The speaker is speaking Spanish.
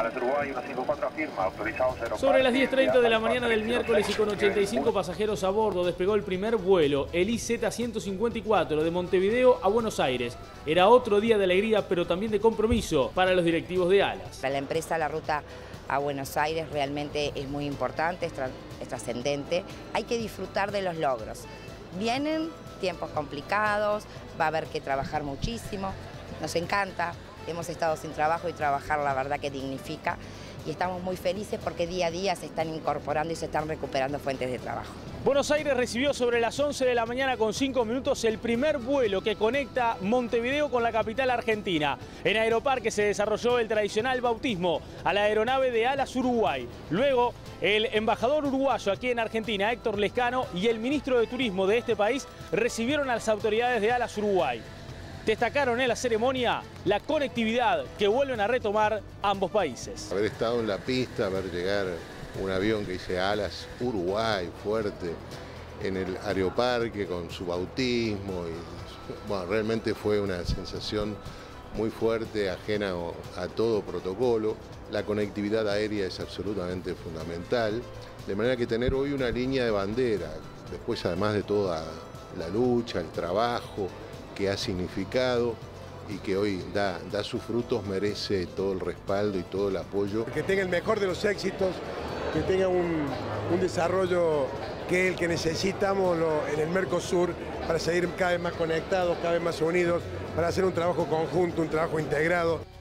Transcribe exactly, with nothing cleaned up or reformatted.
Alas Uruguay uno cinco cuatro afirma, autorizados Aeroparque. Sobre las diez treinta de la mañana del miércoles y con ochenta y cinco pasajeros a bordo, despegó el primer vuelo, el I Z ciento cincuenta y cuatro, de Montevideo a Buenos Aires. Era otro día de alegría, pero también de compromiso para los directivos de Alas. Para la empresa, la ruta a Buenos Aires realmente es muy importante, es, es trascendente. Hay que disfrutar de los logros. Vienen tiempos complicados, va a haber que trabajar muchísimo. Nos encanta, hemos estado sin trabajo y trabajar la verdad que dignifica. Y estamos muy felices porque día a día se están incorporando y se están recuperando fuentes de trabajo. Buenos Aires recibió sobre las once de la mañana con cinco minutos el primer vuelo que conecta Montevideo con la capital argentina. En Aeroparque se desarrolló el tradicional bautismo a la aeronave de Alas Uruguay. Luego, el embajador uruguayo aquí en Argentina, Héctor Lescano, y el ministro de Turismo de este país recibieron a las autoridades de Alas Uruguay. Destacaron en la ceremonia la conectividad que vuelven a retomar ambos países. Haber estado en la pista, ver llegar un avión que dice Alas Uruguay, fuerte, en el Aeroparque con su bautismo. Y, bueno, realmente fue una sensación muy fuerte, ajena a todo protocolo. La conectividad aérea es absolutamente fundamental, de manera que tener hoy una línea de bandera, después además de toda la lucha, el trabajo que ha significado y que hoy da, da sus frutos, merece todo el respaldo y todo el apoyo. Que tenga el mejor de los éxitos, que tenga un, un desarrollo que es el que necesitamos lo, en el Mercosur para seguir cada vez más conectados, cada vez más unidos, para hacer un trabajo conjunto, un trabajo integrado.